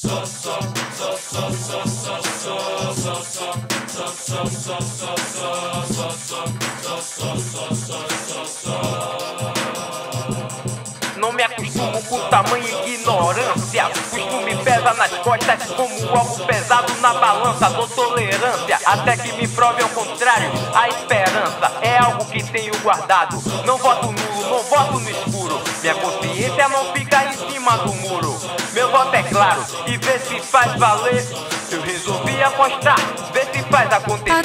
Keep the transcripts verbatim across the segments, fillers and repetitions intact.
Não me acostumo com tamanha ignorância. Costume pesa nas costas como algo pesado na balança. Dou tolerância até que me prove ao contrário. A esperança é algo que tenho guardado. Não voto nulo, não voto no escuro. Minha consciência não fica em cima do muro. Meu voto é claro e vê se faz valer. Eu resolvi apostar, vê se faz acontecer.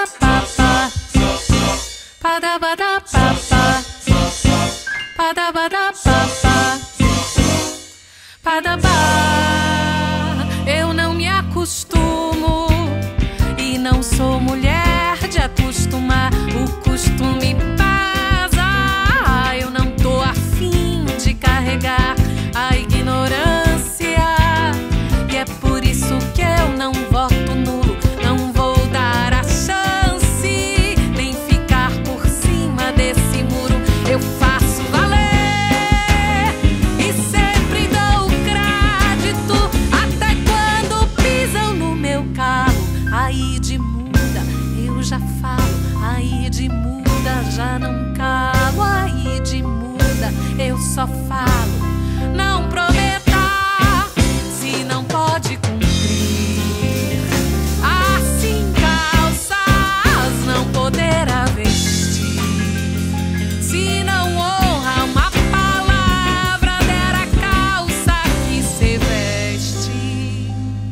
Eu não me acostumo e não sou mulher de acostumar. O costume pesa. Eu não tô afim de carregar a ignorância, e é por isso que eu não voto nulo. Não vou dar a chance nem ficar por cima desse muro. Eu faço valer e sempre dou crédito, até quando pisam no meu carro. Aí de muda eu já falo, aí de muda já não calo, aí de muda eu só falo. Não prometa se não pode cumprir. Assim calças não poderá vestir. Se não honra uma palavra, der a calça que se veste.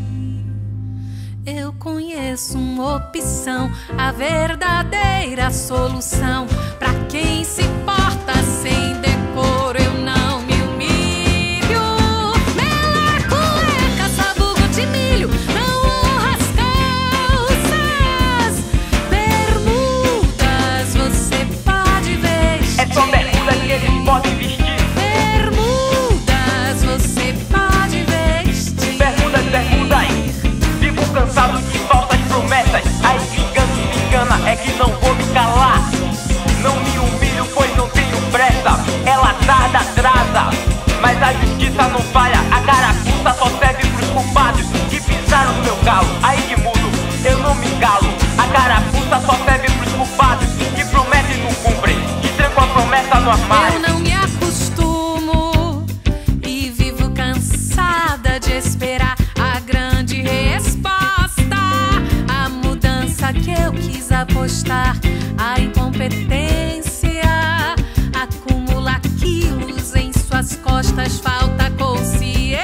Eu conheço uma opção, a verdadeira solução pra quem se porta sem decoro. Eu não me humilho. Mela, cueca, sabugo de milho, não honra as calças. Bermudas você pode vestir. É só bermudas que eles podem vestir. Bermudas você pode vestir. Bermudas, bermudas. Vivo cansado de falsas promessas. Aí que engano me engana, é que não vou me calar. Não me humilho, pois não tenho pressa. Ela tarda, atrasa, mas a justiça não falha. A carapuça só serve pros culpados que pisaram no meu calo. Aí de mudo, eu não me calo. A carapuça só serve pros culpados que prometem e não cumprem, que trancam a promessa no armário. Eu não me acostumo e vivo cansada de esperar a grande resposta. A mudança que eu quis apostar, a incompetência acumula quilos em suas costas. Falta consciência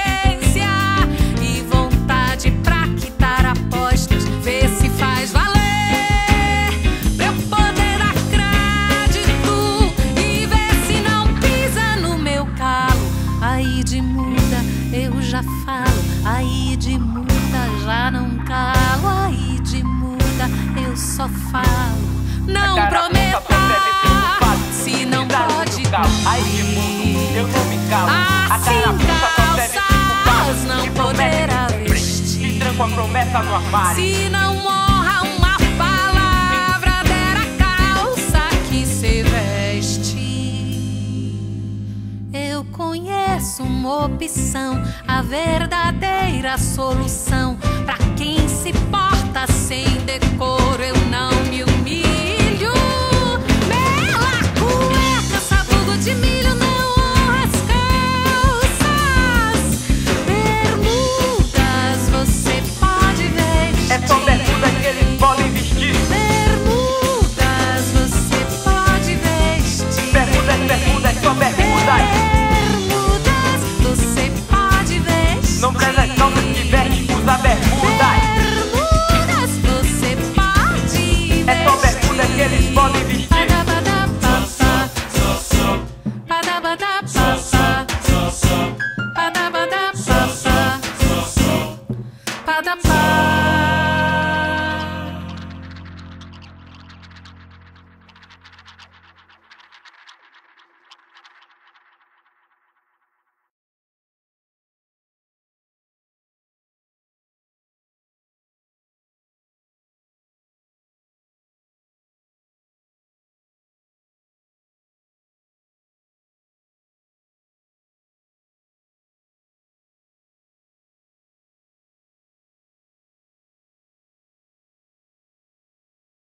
e vontade pra quitar apostas. Vê se faz valer pra eu poder dar crédito e ver se não pisa no meu calo. Aí de muda eu já falo, aí de muda já não calo, aí de muda eu só falo. Não prometa se não pode Aí de mudo, eu não me calo. A assim carapuça só serve pros culpados calças não que prometem e poderá não cumprem, vestir. que trancam a promessa no armário. Se não honra uma palavra, der a calça que se veste. Eu conheço uma opção, a verdadeira solução pra quem se porta sem decoro. Eu não me